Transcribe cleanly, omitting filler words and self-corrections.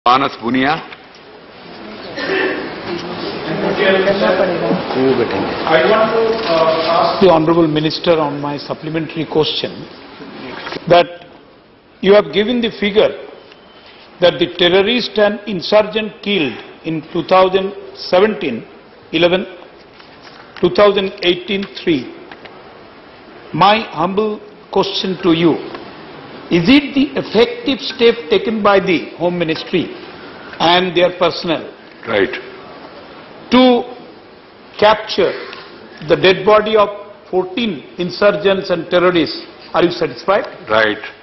Bhuniya. I want to ask the Honourable Minister on my supplementary question that you have given the figure that the terrorist and insurgent killed in 2017, 11, 2018, 3. My humble question to you, is it the effective step taken by the Home Ministry and their personnel to capture the dead body of 14 insurgents and terrorists? Are you satisfied? Right.